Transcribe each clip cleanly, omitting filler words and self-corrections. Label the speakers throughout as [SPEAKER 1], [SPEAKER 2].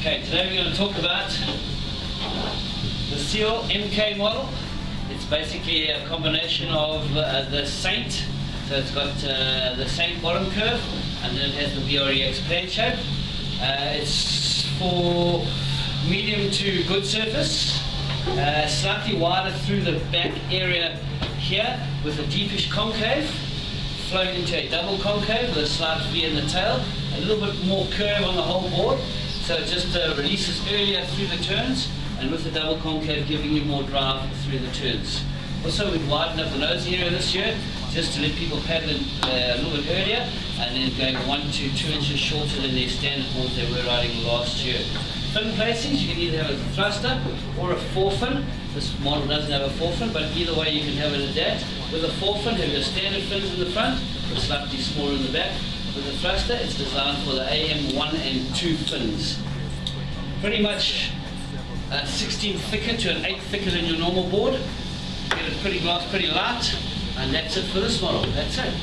[SPEAKER 1] Okay, today we're going to talk about the Seal MK model. It's basically a combination of the Saint, so it's got the Saint bottom curve, and then it has the VREX plane shape. It's for medium to good surface, slightly wider through the back area here with a deepish concave, flowing into a double concave with a slight V in the tail, a little bit more curve on the whole board, so it just releases earlier through the turns, and with the double concave giving you more drive through the turns. Also, we've widened up the nose area this year just to let people paddle a little bit earlier, and then going 1 to 2 inches shorter than their standard boards they were riding last year. Fin placings, you can either have a thruster or a forefin. This model doesn't have a forefin, but either way you can have it at that. With a forefin, have your standard fins in the front, but slightly smaller in the back. With the thruster, it's designed for the AM 1 and 2 fins. Pretty much 16 thicker to an 8 thicker than your normal board. Get it pretty glass, pretty light, and that's it for this model. That's it.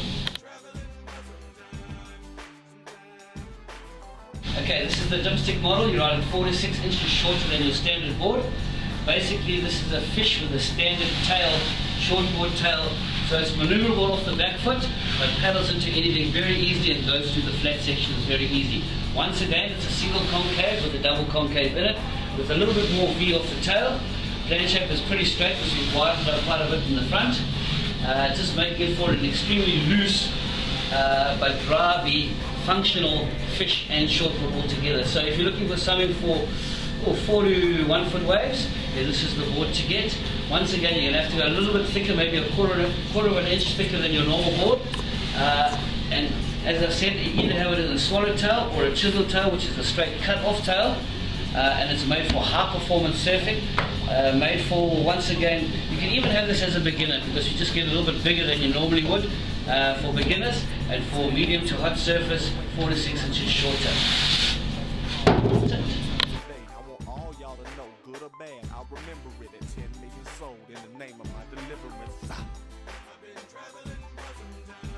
[SPEAKER 1] Okay, this is the dipstick model. You're riding 4 to 6 inches shorter than your standard board. Basically, this is a fish with a standard tail, shortboard tail, so it's maneuverable off the back foot, but paddles into anything very easily and goes through the flat sections very easy. Once again, it's a single concave with a double concave in it, with a little bit more V off the tail. Plane shape is pretty straight because we've widened up quite a bit in the front. Just making it for an extremely loose but drivey, functional fish and shortboard all together. So if you're looking for something for 4 to 1 foot waves, yeah, this is the board to get. Once again, you're going to have to go a little bit thicker, maybe a quarter of an inch thicker than your normal board. And as I said, you either have it in a swallowtail or a chisel tail, which is a straight cut-off tail. And it's made for high-performance surfing. Made for, once again, you can even have this as a beginner because you just get a little bit bigger than you normally would for beginners, and for medium to hot surface, 4 to 6 inches shorter. That's it.
[SPEAKER 2] Good or bad, I'll remember it at 10 million sold in the name of my deliverance.